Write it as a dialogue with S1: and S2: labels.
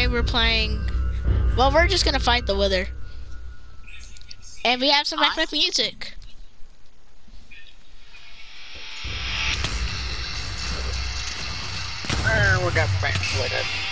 S1: Today we're playing. Well, we're just gonna fight the Wither, and we have some epic music.
S2: We got back with it.